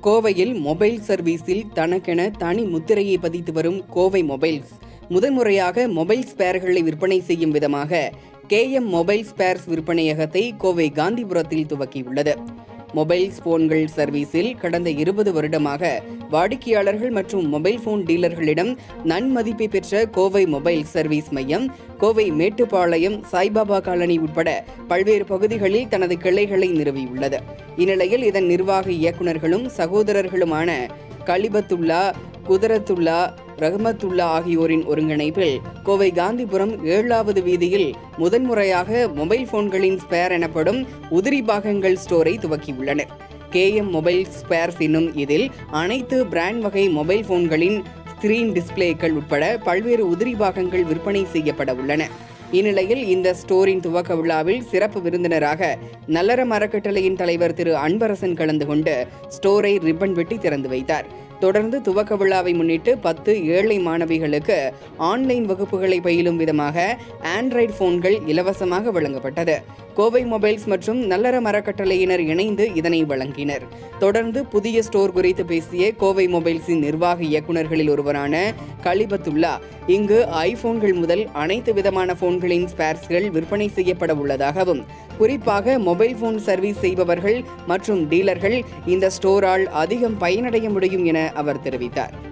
கோவையில் மொபைல் சர்வீஸில் தனக்கென தனி முத்திரையை பதித்து வரும் கோவை மொபைல்ஸ் முதன்முறையாக மொபைல் ஸ்பேர்களை விற்பனை செய்யும் விதமாக KM மொபைல் ஸ்பேர்ஸ் விற்பனையகத்தை கோவை காந்திபுரத்தில் துவக்கியுள்ளது. மொபைல் போன்கள் சர்வீஸில் கடந்த 20 வருடமாக வாடிக்கையாளர்கள் மற்றும் மொபைல் போன் டீலர்களிடம் நன்மதிப்பை பெற்ற கோவை மொபைல் சர்வீஸ் மையம் கோவை மேட்டுப்பாளையம் சாய்பாபா காலனி உட்பட பல்வேறு பகுதிகளில் தனது கிளைகளை நிறுவியுள்ளது. இந்நிலையில் இதன் நிர்வாக இயக்குநர்களும் சகோதரர்களுமான கலிபத்துல்லா, குதரத்துல்லா, ரஹமத்துல்லா ஆகியோரின் ஒருங்கிணைப்பில் கோவை காந்திபுரம் 7வது வீதியில் முதன்முறையாக மொபைல் போன்களின் ஸ்பேர் எனப்படும் உதிரி பாகங்கள் ஸ்டோரை துவக்கியுள்ளனர். KM மொபைல் ஸ்பேர்ஸ் என்னும் இதில் அனைத்து பிராண்ட் வகை மொபைல் போன்களின் ஸ்கிரீன் டிஸ்பிளேக்கள் உட்பட பல்வேறு உதிரி பாகங்கள் விற்பனை செய்யப்பட உள்ளன. இந்நிலையில் இந்த ஸ்டோரின் துவக்க விழாவில் சிறப்பு விருந்தினராக நல்லறம் அறக்கட்டளையின் தலைவர் திரு அன்பரசன் கலந்து கொண்டு ஸ்டோரை ரிப்பன் வெட்டி திறந்து வைத்தார். தொடர்ந்து துவக்க விழாவை முன்னிட்டு 10 ஏழை மாணவிகளுக்கு ஆன்லைன் வகுப்புகளை பயிலும் விதமாக ஆண்ட்ராய்டு போன்கள் இலவசமாக வழங்கப்பட்டது. கோவை மொபைல்ஸ் மற்றும் நல்லறம் அறக்கட்டளையினர் இணைந்து இதனை வழங்கினர். தொடர்ந்து புதிய ஸ்டோர் குறித்து பேசிய கோவை மொபைல்ஸின் நிர்வாக இயக்குநர்களில் ஒருவரான கலிபத்துல்லா, இங்கு ஐபோன்கள் முதல் அனைத்து விதமான போன்களின் ஸ்பேர்ஸ்கள் விற்பனை செய்யப்பட உள்ளதாகவும், குறிப்பாக மொபைல் போன் சர்வீஸ் செய்பவர்கள் மற்றும் டீலர்கள் இந்த ஸ்டோரால் அதிகம் பயனடைய முடியும் என அவர் தெரிவித்தார்.